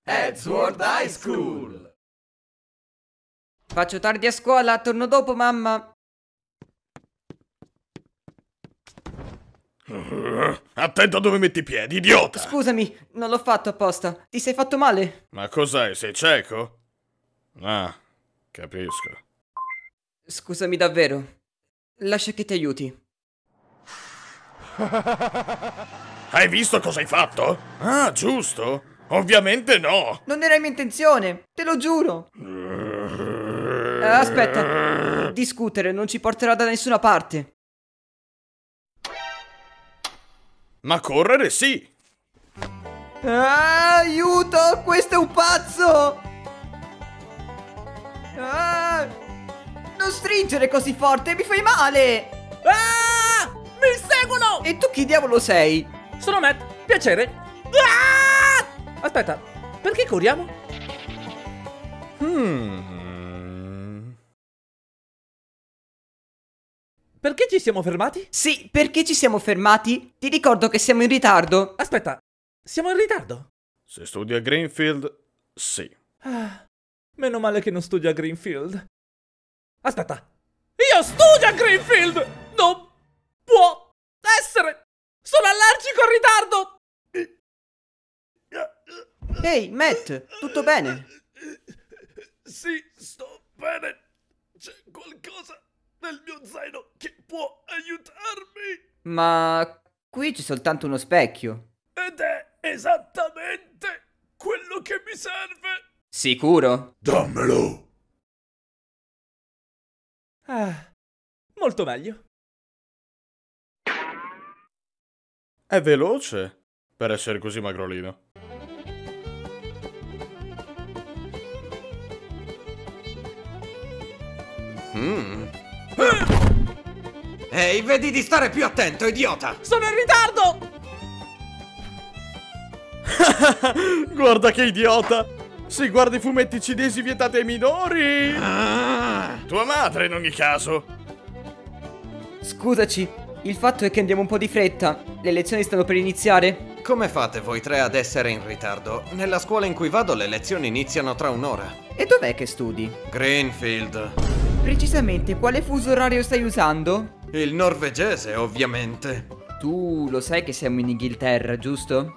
Edgeworth High School! Faccio tardi a scuola, torno dopo, mamma. Attento a dove metti i piedi, idiota! Scusami, non l'ho fatto apposta. Ti sei fatto male? Ma cos'hai, sei cieco? Ah, capisco. Scusami davvero. Lascia che ti aiuti. Hai visto cosa hai fatto? Ah, giusto? Ovviamente no! Non era mia intenzione, te lo giuro. Aspetta, discutere non ci porterà da nessuna parte. Ma correre sì! Aiuto, questo è un pazzo! Non stringere così forte, mi fai male! Ah! Mi seguono! E tu chi diavolo sei? Sono Matt, piacere. Ah! Aspetta, perché corriamo? Perché ci siamo fermati? Sì, perché ci siamo fermati? Ti ricordo che siamo in ritardo. Aspetta, siamo in ritardo? Se studi a Greenfield, sì. Ah, meno male che non studio a Greenfield. Aspetta, io studio a Greenfield! Non può essere! Sono allergico al ritardo! Ehi, Matt, tutto bene? Sì, sto bene. C'è qualcosa nel mio zaino che può aiutarmi. Ma qui c'è soltanto uno specchio. Ed è esattamente quello che mi serve. Sicuro? Dammelo! Ah, molto meglio. È veloce per essere così magrolino. Ehi, vedi di stare più attento, idiota! Sono in ritardo! Guarda che idiota! Si guarda i fumetti cinesi vietati ai minori! Tua madre in ogni caso! Scusaci, il fatto è che andiamo un po' di fretta. Le lezioni stanno per iniziare. Come fate voi tre ad essere in ritardo? Nella scuola in cui vado le lezioni iniziano tra un'ora. E dov'è che studi? Greenfield. Precisamente, quale fuso orario stai usando? Il norvegese, ovviamente. Tu lo sai che siamo in Inghilterra, giusto?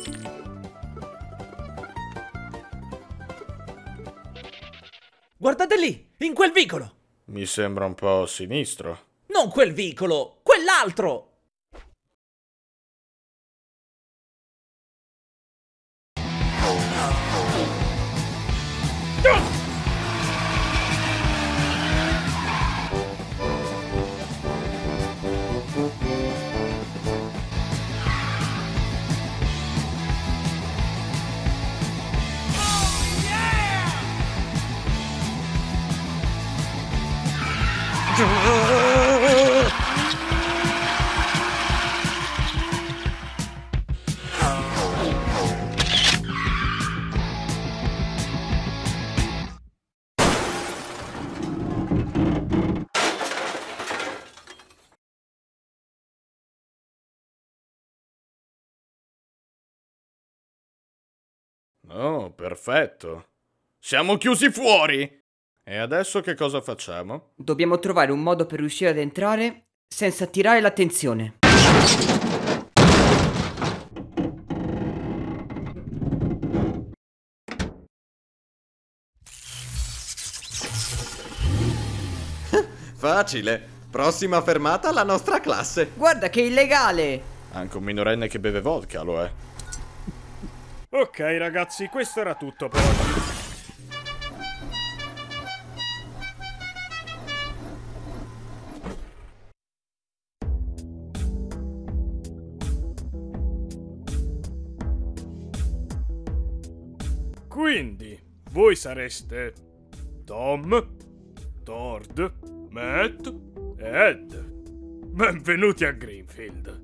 Guardate lì, in quel vicolo. Mi sembra un po' sinistro. Non quel vicolo, quell'altro. Oh, perfetto. Siamo chiusi fuori! E adesso che cosa facciamo? Dobbiamo trovare un modo per riuscire ad entrare senza attirare l'attenzione. Facile. Prossima fermata la nostra classe. Guarda che è illegale! Anche un minorenne che beve vodka lo è. Ok ragazzi, questo era tutto per oggi. Quindi, voi sareste Tom, Tord, Matt e Ed. Benvenuti a Greenfield.